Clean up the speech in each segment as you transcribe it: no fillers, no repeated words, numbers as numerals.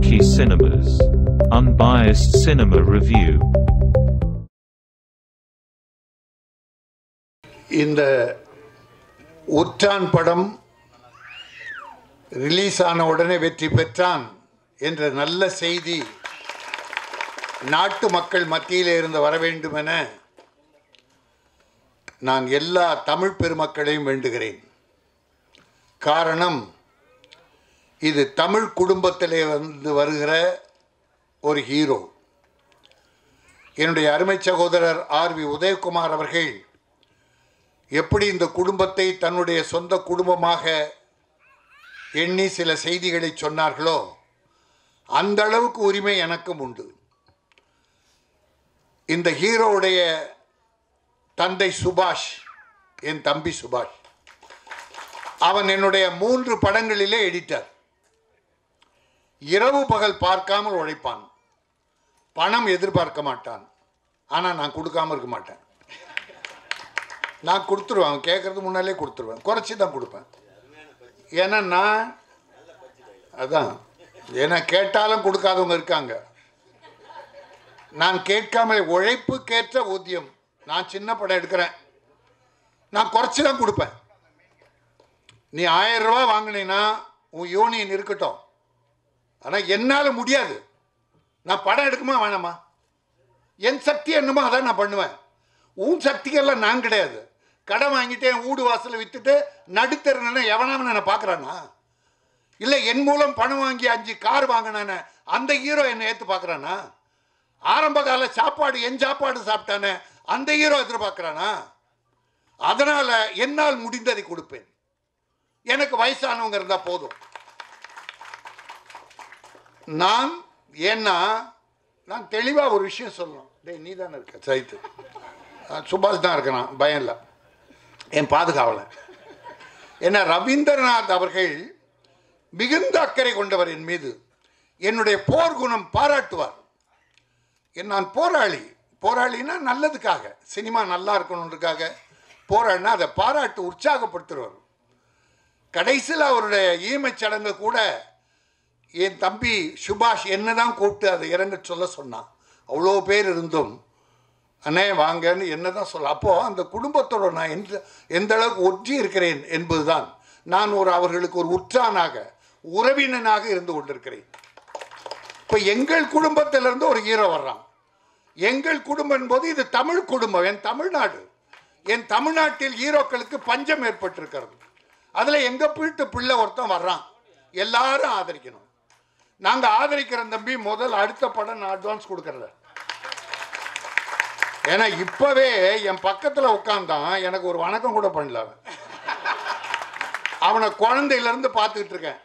Lucky Cinemas. Unbiased cinema review. இந்த உற்றான் படம் release ஆன உடனே வெற்றி பெற்றான் என்ற நல்ல செய்தி நாட்டு மக்கள் மத்தியிலே இருந்து வர வேண்டும் என நான் எல்லா தமிழ் பெருமக்களையும் வேண்டுகிறேன். காரணம், இது தமிழ் குடும்பத்திலே வந்து வருகிற ஒரு ஹீரோ. என்னுடைய அருமை சகோதரர் ஆர்.வி. உதயகுமார் அவர்கள் எப்படி இந்த குடும்பத்தை தன்னுடைய சொந்த குடும்பமாக எண்ணி சில செய்திகளை சொன்னார்களோ அந்த அளவுக்கு உரிமை எனக்கும் உண்டு. இந்த ஹீரோவுடைய தந்தை சுபாஷ், என் தம்பி சுபாஷ், அவன் என்னுடைய 3 படங்களிலே எடிட்டர். இரவு பகல் பார்க்காமல் உழைப்பான், பணம் எதிர்பார்க்க மாட்டான். ஆனால் நான் கொடுக்காமல் இருக்க மாட்டேன். நான் கொடுத்துருவேன், கேட்கறதுக்கு முன்னாலே கொடுத்துருவேன், குறைச்சி தான் கொடுப்பேன். ஏன்னா நான் அதான், ஏன்னா கேட்டாலும் கொடுக்காதவங்க இருக்காங்க. நான் கேட்காம உழைப்புக்கேற்ற ஊதியம். நான் சின்ன படம் எடுக்கிறேன், நான் குறைச்சி தான் கொடுப்பேன். நீ 1000 ரூபா வாங்கினீன்னா உன் யூனியன் இருக்கட்டும், ஆனால் என்னால் முடியாது. நான் படம் எடுக்குமா வேணாமா, என் சக்தி என்னமோ அதான் நான் பண்ணுவேன். உன் சக்திக்கெல்லாம் நான் கிடையாது. கடன் வாங்கிட்டு என் வீடு வாசலை விற்றுட்டு நடுத்தருனா எவனாம நான் பார்க்குறானா? இல்லை என் மூலம் பணம் வாங்கி 5 கார் வாங்கினானே அந்த ஹீரோ என்னை ஏற்று பார்க்குறானா? ஆரம்ப கால சாப்பாடு என் சாப்பாடு சாப்பிட்டானே அந்த ஹீரோ எதிர்பார்க்குறானா? அதனால் என்னால் முடிந்ததை கொடுப்பேன். எனக்கு வயசானவங்க இருந்தால் போதும். நான் தெளிவாக ஒரு விஷயம் சொல்லணும். டேய், நீ தானே இருக்க சைத்து, சுபாஷ் தான் இருக்கிறான், பயம் இல்லை, என் பாதுகாவலன். ஏன்னா ரவீந்திரநாத் அவர்கள் மிகுந்த அக்கறை கொண்டவர் என் மீது. என்னுடைய போர் குணம் பாராட்டுவார். நான் போராளினா நல்லதுக்காக, சினிமா நல்லா இருக்கணுன்றதுக்காக போராடினா அதை பாராட்டு உற்சாகப்படுத்துவார். கடைசியில் அவருடைய ஈமச் சடங்கு கூட என் தம்பி சுபாஷ் என்ன தான் கூப்பிட்டு அதை இறங்க சொல்ல சொன்னான். அவ்வளோ பேர் இருந்தும் அண்ணே வாங்கன்னு என்ன தான் சொல்ல. அப்போது அந்த குடும்பத்தோட நான் எந்த அளவுக்கு ஒற்றி இருக்கிறேன் என்பது தான். நான் அவர்களுக்கு ஒரு உற்றானாக, உறவினனாக இருந்து கொண்டிருக்கிறேன். இப்போ எங்கள் குடும்பத்திலிருந்து ஒரு ஹீரோ வர்றான். எங்கள் குடும்பம் என்பது இது தமிழ் குடும்பம், என் தமிழ்நாடு. என் தமிழ்நாட்டில் ஹீரோக்களுக்கு பஞ்சம் ஏற்பட்டிருக்கிறது. அதில் எங்கள் வீட்டு பிள்ளை ஒருத்தன் வர்றான், எல்லாரும் ஆதரிக்கணும். நாங்கள் ஆதரிக்கிற தம்பி முதல் அடுத்த படம் நான் அட்வான்ஸ் கொடுக்கறத. ஏன்னா இப்போவே என் பக்கத்தில் உட்காந்தான், எனக்கு ஒரு வணக்கம் கூட பண்ணல. அவனை குழந்தையிலேருந்து பார்த்துக்கிட்டு இருக்கேன்.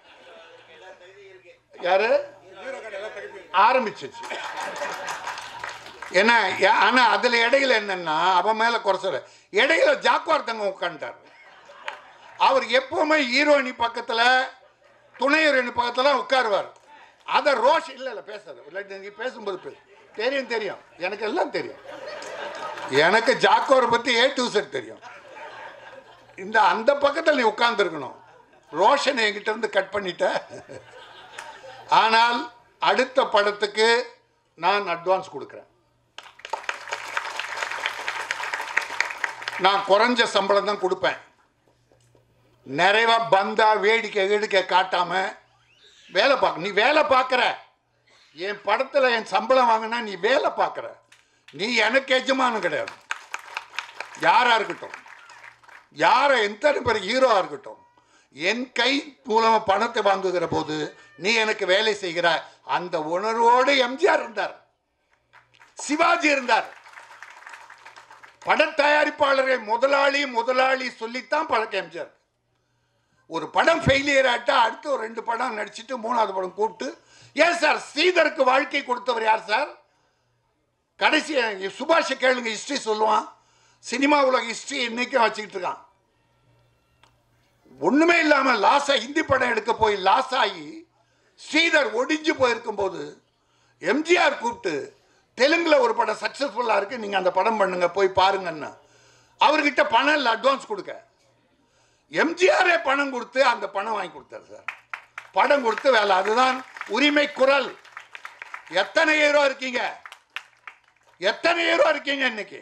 யாரு ஆரம்பிச்சிச்சு. ஏன்னா ஆனால் அதில் இடையில என்னன்னா அவன் மேலே குறைச்சல, இடையில ஜாக்குவார்த்தங்க உட்காந்துட்டார். அவர் எப்பவுமே ஹீரோயினி பக்கத்தில், துணை ஹீரோயினி பக்கத்தில் உட்காருவார். அதை ரோஷ் இல்லை பேசாது, இல்லாட்டி பேசும்போது பேசு. தெரியும், எனக்கு எல்லாம் தெரியும். எனக்கு ஜாக்கோரை பற்றி A to Z தெரியும். அந்த பக்கத்தில் நீ உட்கார்ந்துருக்கணும். ரோஷன் என்கிட்ட இருந்து கட் பண்ணிட்ட. ஆனால் அடுத்த படத்துக்கு நான் அட்வான்ஸ் கொடுக்குறேன். நான் குறைஞ்ச சம்பளம் தான் கொடுப்பேன். நிறைவா பந்தா வேடிக்கை காட்டாம வேலை பார்க்க. நீ வேலை பார்க்குற, என் படத்தில் என் சம்பளம் வாங்கினா நீ வேலை பார்க்குற. நீ எனக்கு எஜமானம் கிடையாது. யாராக இருக்கட்டும், எத்தனை பேர் ஹீரோவாக இருக்கட்டும், என் கை மூலமாக பணத்தை வாங்குகிற போது நீ எனக்கு வேலை செய்கிற அந்த உணர்வோடு எம்ஜிஆர் இருந்தார், சிவாஜி இருந்தார். பட தயாரிப்பாளர்கள் முதலாளி சொல்லித்தான் பழக்கம் எம்ஜிஆர். ஒரு படம் ஃபெயிலியர் ஆகிட்டா அடுத்து ஒரு 2 படம் நடிச்சுட்டு 3வது படம் கூப்பிட்டு, ஏன் சார் ஸ்ரீதருக்கு வாழ்க்கை கொடுத்தவர் யார் சார்? கடைசி சுபாஷை கேளுங்க, ஹிஸ்ட்ரி சொல்லுவான். சினிமா உலக ஹிஸ்ட்ரி இன்னைக்கும் வச்சுக்கிட்டு இருக்கான். ஒன்றுமே இல்லாமல் ஹிந்தி படம் எடுக்க போய் லாஸ் ஆகி ஸ்ரீதர் ஒடிஞ்சு போயிருக்கும் போது எம்ஜிஆர் கூப்பிட்டு, தெலுங்குல ஒரு படம் சக்ஸஸ்ஃபுல்லாக இருக்குது, நீங்கள் அந்த படம் பண்ணுங்க, போய் பாருங்கன்னு. அவர்கிட்ட பணம் இல்லை அட்வான்ஸ் கொடுக்க. எம்ஜிஆரே பணம் கொடுத்து அந்த பணம் வாங்கி கொடுத்தார் சார். படம் கொடுத்து வேலை. அதுதான் உரிமை குரல். எத்தனை ஹீரோ இருக்கீங்க, எத்தனை ஹீரோ இருக்கீங்க இன்னைக்கு?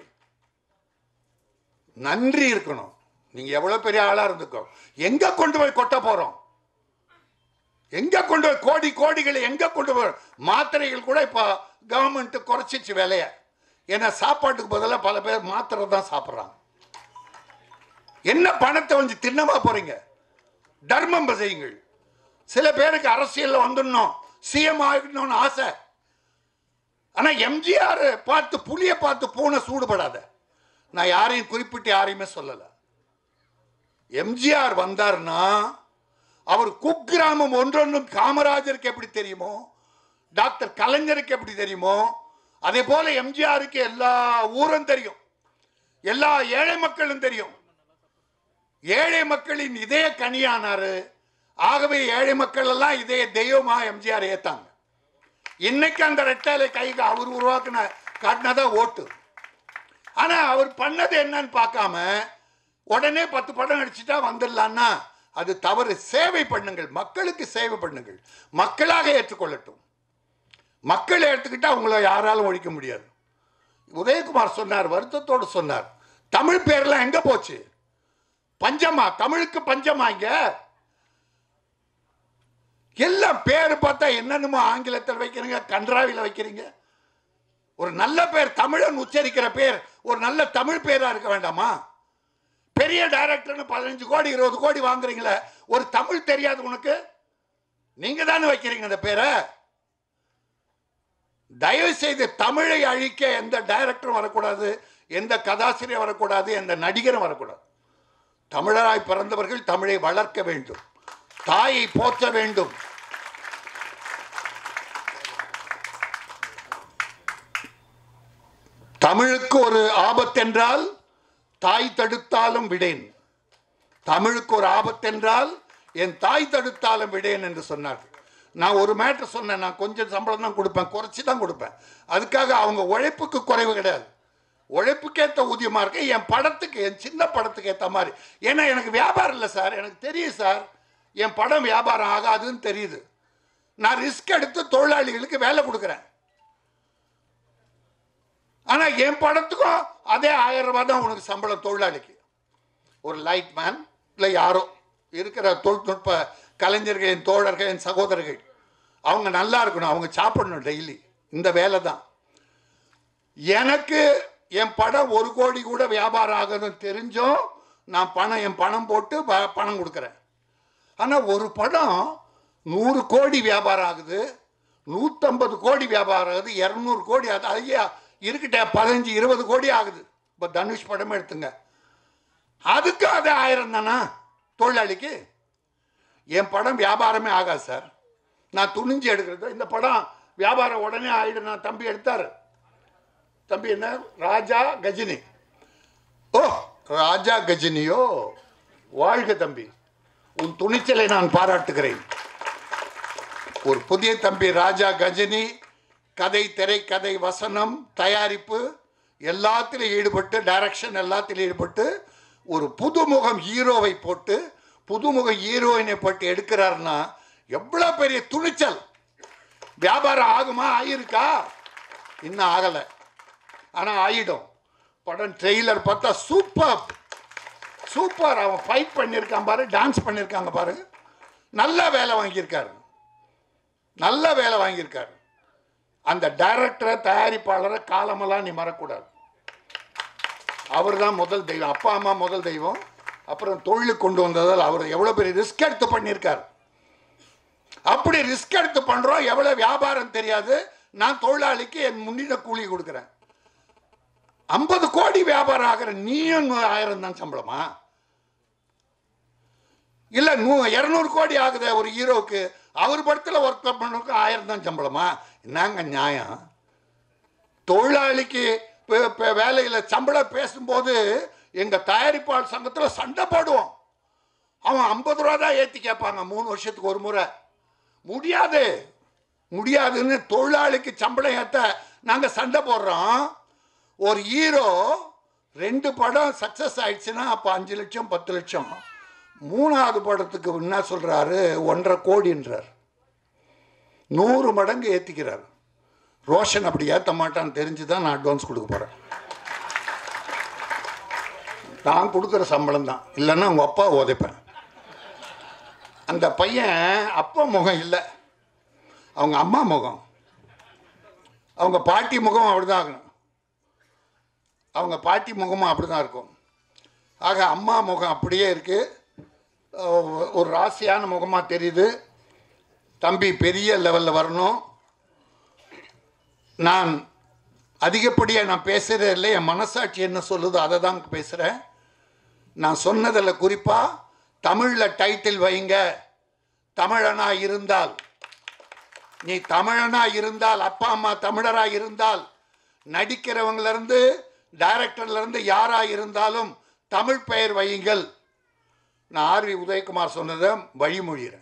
நன்றி இருக்கணும். நீங்க எவ்வளவு பெரிய ஆளா இருந்துக்கோ, எங்க கொண்டு போய் கொட்ட போறோம், எங்க கொண்டு போய் கோடி கோடிகளை எங்க கொண்டு போய். மாத்திரைகள் கூட இப்ப கவர்மெண்ட் குறைச்சிச்சு விலைய. ஏன்னா சாப்பாட்டுக்கு பதிலாக பல பேர் மாத்திரை தான் சாப்பிட்றாங்க. என்ன பணத்தை கொஞ்சம் தின்னமா போறீங்க? தர்மம் செய்யுங்கள். சில பேருக்கு அரசியல் வந்துடணும், சிஎம் ஆகணும்னு ஆசை. ஆனா எம்ஜிஆர் பார்த்து புளிய பார்த்து பூனை சூடுபடாத. நான் யாரையும் குறிப்பிட்டு யாரையுமே சொல்லல. எம்ஜிஆர் வந்தார்னா அவர் குக்கிராமம் ஒன்றொன்றும் காமராஜருக்கு எப்படி தெரியுமோ, டாக்டர் கலைஞருக்கு எப்படி தெரியுமோ, அதே போல எம்ஜிஆருக்கு எல்லா ஊரும் தெரியும், எல்லா ஏழை மக்களும் தெரியும். ஏழை மக்களின் இதய கனியானாரு. ஆகவே ஏழை மக்கள் எல்லாம் இதய தெய்வமா எம்ஜிஆர் ஏத்தாங்க. இன்னைக்கு அந்த ரெட்டாலை கைக்கு அவர் உருவாக்குன காட்டினாதான் ஓட்டு. ஆனா அவர் பண்ணது என்னன்னு பார்க்காம உடனே 10 படம் அடிச்சுட்டா வந்துடலான்னா அது தவறு. சேவை பண்ணுங்கள், மக்களுக்கு சேவை பண்ணுங்கள், மக்களாக ஏற்றுக்கொள்ளட்டும். மக்கள் எடுத்துக்கிட்டா உங்களை யாராலும் ஒழிக்க முடியாது. உதயகுமார் சொன்னார், வருத்தத்தோடு சொன்னார், தமிழ் பேர்லாம் எங்க போச்சு? பஞ்சமா? தமிழுக்கு பஞ்சமா? இங்க எல்லாம் பேர் பார்த்தா என்னென்னமோ ஆங்கிலத்தில் வைக்கிறீங்க, கன்றாவில வைக்கிறீங்க. ஒரு நல்ல பேர், தமிழன் உச்சரிக்கிற பேர் ஒரு நல்ல தமிழ் பேரா இருக்க வேண்டாமா? பெரிய டைரக்டர்னு 15 கோடி 20 கோடி வாங்குறீங்களே, ஒரு தமிழ் தெரியாது உனக்கு? நீங்க தானே வைக்கிறீங்க அந்த பேரை. தயவு செய்து தமிழை அழிக்க எந்த டைரக்டரும் வரக்கூடாது, எந்த கதாசிரியர் வரக்கூடாது, எந்த நடிகரும் வரக்கூடாது. தமிழராய் பிறந்தவர்கள் தமிழை வளர்க்க வேண்டும், தாயை போற்ற வேண்டும். தமிழுக்கு ஒரு ஆபத்தென்றால் தாய் தடுத்தாலும் விடேன். தமிழுக்கு ஒரு ஆபத்தென்றால் என் தாய் தடுத்தாலும் விடேன் என்று சொன்னார். நான் ஒரு மேட்டர் சொன்னேன், நான் கொஞ்சம் சம்பளம் தான் கொடுப்பேன், குறைச்சி தான் கொடுப்பேன். அதுக்காக அவங்க உழைப்புக்கு குறைவு கிடையாது, உழைப்புக்கேற்ற ஊதியமா இருக்கு. என் படத்துக்கு, என் சின்ன படத்துக்கு ஏற்ற மாதிரி. ஏன்னா எனக்கு வியாபாரம் இல்லை சார், எனக்கு தெரியும் சார் என் படம் வியாபாரம் ஆகாதுன்னு தெரியுது. நான் ரிஸ்க் எடுத்து தொழிலாளிகளுக்கு வேலை கொடுக்குறேன். ஆனா என் படத்துக்கும் அதே 1000 ரூபாய் தான் உனக்கு சம்பளம். தொழிலாளிக்கு ஒரு லைட் மேன் இல்லை யாரோ இருக்கிற தொழில்நுட்ப கலைஞர்களின் தோழர்களின் சகோதரர்கள் அவங்க நல்லா இருக்கணும், அவங்க சாப்பிடணும் டெய்லி. இந்த வேலை தான். எனக்கு என் படம் 1 கோடி கூட வியாபாரம் ஆகுதுன்னு தெரிஞ்சும் நான் என் பணம் போட்டு பணம் கொடுக்குறேன். ஆனால் ஒரு படம் 100 கோடி வியாபாரம் ஆகுது, 150 கோடி வியாபாரம் ஆகுது, 200 கோடி ஆகுது. ஐயா இருக்கிட்ட 15-20 கோடி ஆகுது. இப்போ தனுஷ் படம் எடுத்துங்க, அதுக்கு அது 1000 தானா தொழிலாளிக்கு? என் படம் வியாபாரமே ஆகாது சார். நான் துணிஞ்சு எடுக்கிறது. இந்த படம் வியாபாரம் உடனே ஆயிடும். நான் தம்பி எடுத்தார், தம்பி என்ன ராஜா கஜினி. ஓ ராஜா கஜினியோ, வாழ்க தம்பி, உன் துணிச்சலை நான் பாராட்டுகிறேன். ஒரு புதிய தம்பி ராஜா கஜினி கதை, திரைக்கதை, வசனம், தயாரிப்பு எல்லாத்திலும் ஈடுபட்டு, டைரக்ஷன் எல்லாத்திலும் ஈடுபட்டு ஒரு புதுமுகம் ஹீரோவை போட்டு, புதுமுக ஹீரோயினை போட்டு எடுக்கிறாருன்னா எவ்வளோ பெரிய துணிச்சல். வியாபாரம் ஆகுமா? ஆயிருக்கா? இன்னும் ஆகலை, ஆனால் ஆயிடும். படம் ட்ரெய்லர் பார்த்தா சூப்பர் சூப்பர். அவன் ஃபைட் பண்ணியிருக்கான் பாரு, டான்ஸ் பண்ணியிருக்காங்க பாரு, நல்ல வேலை வாங்கியிருக்காரு, நல்ல வேலை வாங்கியிருக்காரு. அந்த டைரக்டரை, தயாரிப்பாளரை காலமெல்லாம் நீ மறக்கூடாது. அவர் தான் முதல் தெய்வம். அப்பா அம்மா முதல் தெய்வம், அப்புறம் தொழிலுக்கு கொண்டு வந்ததால் அவர் எவ்வளோ பெரிய ரிஸ்க் எடுத்து பண்ணியிருக்கார். அப்படி ரிஸ்க் எடுத்து பண்ணுறோம். எவ்வளோ வியாபாரம் தெரியாது. நான் தொழிலாளிக்கு என் முன்னிட கூலி கொடுக்குறேன். 50 கோடி வியாபாரம் ஆகிற நீயும் 1000 தான் சம்பளமா? இல்லை 200 கோடி ஆகுது ஒரு ஹீரோவுக்கு, அவர் படத்தில் ஒர்க் பண்ணுறதுக்கு 1000 தான் சம்பளமா? என்னங்க நியாயம்? தொழிலாளிக்கு வேலையில் சம்பளம் பேசும்போது எங்கள் தயாரிப்பாளர் சங்கத்தில் சண்டை போடுவோம். அவன் 50 ரூபா தான் ஏற்றி கேட்பாங்க 3 வருஷத்துக்கு ஒரு முறை. முடியாது முடியாதுன்னு தொழிலாளிக்கு சம்பளம் ஏற்ற நாங்கள் சண்டை போடுறோம். ஒரு ஹீரோ 2 படம் சக்ஸஸ் ஆயிடுச்சுன்னா அப்போ 5 லட்சம் 10 லட்சம். 3ஆவது படத்துக்கு என்ன சொல்கிறாரு? 1.5 கோடின்றார். 100 மடங்கு ஏற்றிக்கிறார். ரோஷன் அப்படி ஏற்ற மாட்டான்னு தெரிஞ்சு தான் நான் அட்வான்ஸ் கொடுக்க போகிறேன். நான் கொடுக்குற சம்பளம் தான், இல்லைன்னா உங்கள் அப்பா உதைப்பேன். அந்த பையன் அப்பா முகம் இல்லை, அவங்க அம்மா முகம், அவங்க பாட்டி முகம் அப்படி தான் ஆகணும், அவங்க பாட்டி முகமும் அப்படி தான் இருக்கும். ஆக அம்மா முகம் அப்படியே இருக்குது, ஒரு ராசியான முகமாக தெரியுது. தம்பி பெரிய லெவலில் வரணும். நான் அதிகப்படியாக நான் பேசுகிறேன் இல்லை, என் மனசாட்சி என்ன சொல்லுதோ அதை தான் பேசுகிறேன். நான் சொன்னதில் குறிப்பாக தமிழில் டைட்டில் வைங்க. தமிழனாக இருந்தால், நீ தமிழனாக இருந்தால், அப்பா அம்மா தமிழராக இருந்தால், நடிக்கிறவங்களிருந்து டைரக்டர்லேருந்து யாராக இருந்தாலும் தமிழ் பெயர் வையுங்கள். நான் ஆர்வி உதயகுமார் சொன்னதை வழிமொழிகிறேன்.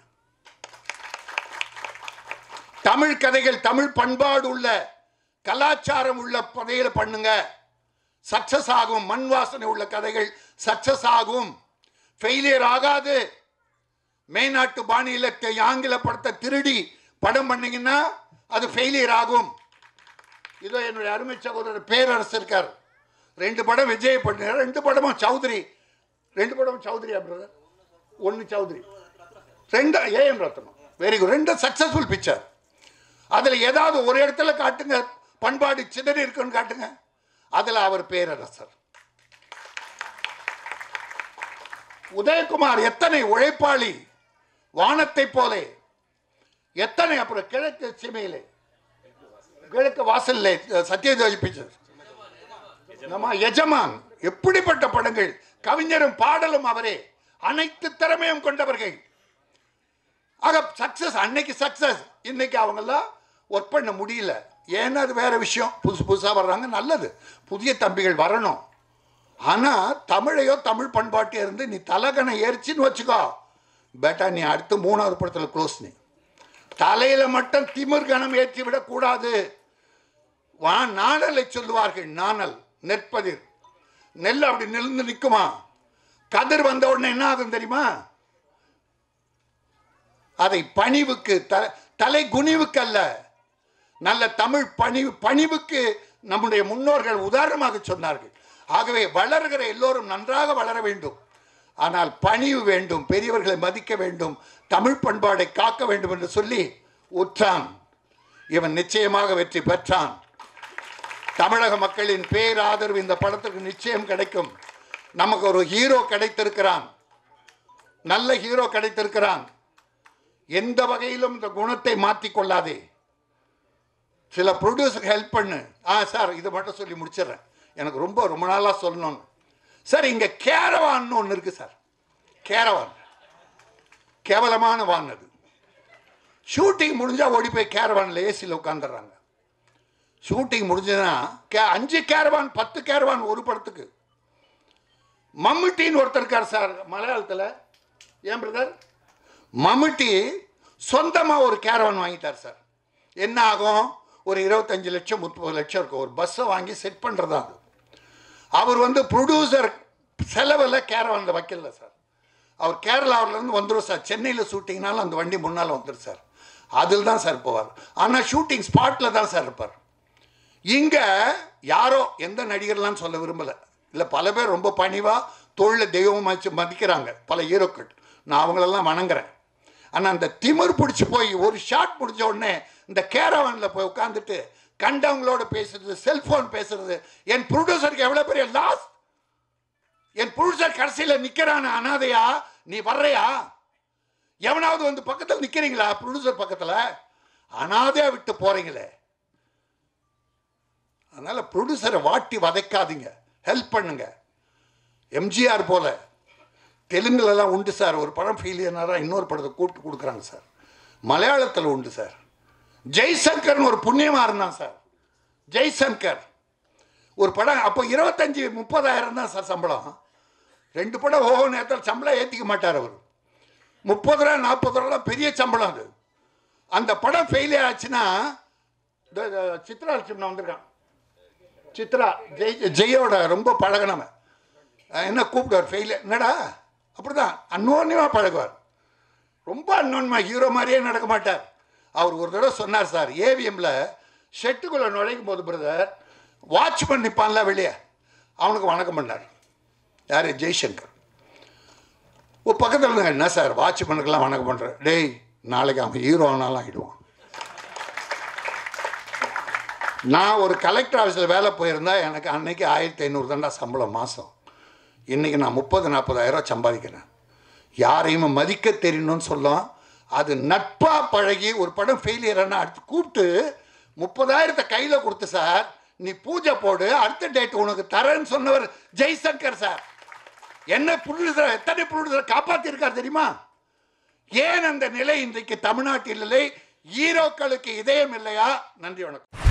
தமிழ் கதைகள், தமிழ் பண்பாடு உள்ள, கலாச்சாரம் உள்ள கதைகளை பண்ணுங்க, சக்சஸ் ஆகும். மண் வாசனை உள்ள கதைகள் சக்சஸ் ஆகும், ஃபெயிலியர் ஆகாது. மேநாட்டு பாணியில் ஆங்கில படத்தை திருடி படம் பண்ணீங்கன்னா அது ஃபெயிலியர் ஆகும். இதோ என்னுடைய அருமை சகோதரர் பேரரசு இருக்கார், 2 படம் விஜய் பண்ணார், 2 படமும் சௌத்ரி, 2 படமும் சௌத்ரியா brother, 1 Chowdary, 2 A M Rathnam, very good, 2 successful picture. அதில் ஏதாவது ஒரு இடத்துல காட்டுங்க பண்பாடு சிதறி இருக்குன்னு காட்டுங்க, அதில் அவர் பேரரசர். உதயகுமார் எத்தனை உழைப்பாளி, வானத்தை போலே, எத்தனை. அப்புறம் கிழக்கு சீமையிலே, கிழக்கு வாசல்ல சத்யஜோதி பிக்சர், நம்ம எஜமான், எப்படிப்பட்ட படங்கள், கவிஞரும் பாடலும் அவரே, அனைத்து திறமையும் கொண்டவர்கள். ஆக சக்சஸ், அன்னைக்கு சக்சஸ், இன்னைக்கு அவங்கெல்லாம் ஒர்க் பண்ண முடியல. ஏன்னா அது வேற விஷயம், புதுசாக வர்றாங்க, நல்லது, புதிய தம்பிகள் வரணும். ஆனால் தமிழையோ தமிழ் பாட்டு இருந்து நீ தலகணை ஏறிச்சின்னு வச்சுக்கோ, பேட்டா நீ அடுத்து 3வது படத்தில் க்ளோஸ். நீ தலையில் மட்டும் திமிர் கணம் ஏற்றி விடக்கூடாது. நாணலை சொல்லுவார்கள், நாணல், நெற்பதிர், நெல் அப்படி நின்று நிற்குமா, கதிர் வந்த உடனே என்ன ஆகும் தெரியுமா, அதை பணிவுக்கு, தலை குனிவுக்கு அல்ல, நல்ல தமிழ் பணிவுக்கு நம்முடைய முன்னோர்கள் உதாரணமாக சொன்னார்கள். ஆகவே வளர்கிற எல்லோரும் நன்றாக வளர வேண்டும், ஆனால் பணிவு வேண்டும், பெரியவர்களை மதிக்க வேண்டும், தமிழ் பண்பாடை காக்க வேண்டும் என்று சொல்லி உற்றான். இவன் நிச்சயமாக வெற்றி பெற்றான். தமிழக மக்களின் பேராதரவு இந்த படத்திற்கு நிச்சயம் கிடைக்கும். நமக்கு ஒரு ஹீரோ கிடைத்திருக்கிறான், நல்ல ஹீரோ கிடைத்திருக்கிறான். எந்த வகையிலும் இந்த குணத்தை மாற்றிக்கொள்ளாதே. சில ப்ரொடியூசருக்கு ஹெல்ப் பண்ணு. சார் இதை மட்டும் சொல்லி முடிச்சிடுறேன், எனக்கு ரொம்ப நாளாக சொல்லணும்னு. சார் இங்கே கேரவான்னு ஒன்று இருக்குது சார், கேரவான், கேவலமான வான். அது ஷூட்டிங் முடிஞ்சால் ஓடி போய் கேரவானில் ஏசியில் உட்காந்துடுறாங்க. ஷூட்டிங் முடிஞ்சதுன்னா 5 கேரவான் 10 கேரவான் ஒரு படத்துக்கு. மம்முட்டின்னு ஒருத்தர் இருக்கார் சார் மலையாளத்தில், ஏன் பிரதர், மம்முட்டி சொந்தமாக ஒரு கேரவான் வாங்கிட்டார் சார். என்ன ஆகும், ஒரு 25 லட்சம் 30 லட்சம் இருக்கும். ஒரு பஸ்ஸை வாங்கி செட் பண்ணுறதா அது. அவர் ப்ரொடியூசர் செலவில் கேரவானில் வைக்கல சார். அவர் கேரளாவிலேருந்து வந்துடும் சார். சென்னையில் ஷூட்டிங்னாலும் அந்த வண்டி முன்னால் வந்துடும் சார். அதில் தான் சார் போவார். ஆனால் ஷூட்டிங் ஸ்பாட்டில் தான் சார் இருப்பார். இங்கே யாரோ எந்த நடிகர்லாம் சொல்ல விரும்பலை, இல்லை பல பேர் ரொம்ப பணிவாக தொழிலை தெய்வமாக மதிக்கிறாங்க, பல ஹீரோக்கள், நான் அவங்களெல்லாம் வணங்குறேன். ஆனால் அந்த திமிர் பிடிச்சி போய் ஒரு ஷாட் முடிஞ்ச உடனே இந்த கேரவானில் போய் உட்காந்துட்டு கண்டவங்களோட பேசுறது, செல்ஃபோன் பேசுறது, என் ப்ரொடியூசருக்கு எவ்வளோ பெரிய லாஸ். என் ப்ரொடியூசர் கடைசியில் நிற்கிறான அனாதையா, நீ வர்றையா, எவனாவது பக்கத்தில் நிற்கிறீங்களா, ப்ரொடியூசர் பக்கத்தில் அனாதையா விட்டு போகிறீங்களே. அதனால் ப்ரொடியூசரை வாட்டி வதைக்காதீங்க, ஹெல்ப் பண்ணுங்க. எம்ஜிஆர் போல தெலுங்குலலாம் உண்டு சார், ஒரு படம் ஃபெயிலியர்னாரா இன்னொரு படத்தை கூப்பிட்டு கொடுக்குறாங்க சார். மலையாளத்தில் உண்டு சார். ஜெய்சங்கர்னு ஒரு புண்ணியமாக இருந்தான் சார். ஜெய்சங்கர் ஒரு படம் அப்போ 25-30 தான் சார் சம்பளம். 2 படம் நேரத்தில் சம்பளம் ஏற்றிக்க மாட்டார் அவர். 30 40 பெரிய சம்பளம் அது. அந்த படம் ஃபெயிலியர் ஆச்சுன்னா சித்ரா லட்சுமணன் வந்திருக்கான். சித்ரா ஜெயோட ரொம்ப பழகினவன். என்ன கூப்பிடுவார் ஃபெயிலியர், என்னடா அப்படிதான் அன்னோன்யமாக பழகுவார். ரொம்ப அன்னோன்யமாக, ஹீரோ மாதிரியே நடக்க மாட்டார். அவர் ஒரு தடவை சொன்னார் சார், ஏவிஎம்ல ஷெட்டுக்குள்ளே நுழைக்கும் போது பிரதர் வாட்ச்மேன் நிற்பான்ல வெளியே, அவனுக்கு வணக்கம் பண்ணார். யார்? ஜெய்சங்கர். பக்கத்தில் என்ன சார் வாட்ச்மேனுக்கெல்லாம் வணக்கம் பண்ணுறேன்? டேய், நாளைக்கு அவன் ஹீரோ ஆனாலும் ஆகிடுவான். நான் ஒரு கலெக்டர் ஆஃபீஸில் வேலை போயிருந்தா எனக்கு அன்னைக்கு 1500 தாண்டா சம்பளம் மாதம். இன்றைக்கி நான் 30,000-40,000 சம்பாதிக்கிறேன். யாரையும் மதிக்க தெரியணும்னு சொல்லலாம். அது நட்பாக பழகி ஒரு படம் ஃபெயிலியர்னா அடுத்து கூப்பிட்டு 30,000 கையில் கொடுத்து, சார் நீ பூஜை போடு, அடுத்த டேட் உனக்கு தரேன்னு சொன்னவர் ஜெய்சங்கர் சார். என்ன ப்ரொடியூசர், எத்தனை ப்ரொடியூசர் காப்பாற்றிருக்கார் தெரியுமா? ஏன் அந்த நிலை இன்றைக்கு தமிழ்நாட்டில் இல்லை? ஹீரோக்களுக்கு இதயம் இல்லையா? நன்றி, வணக்கம்.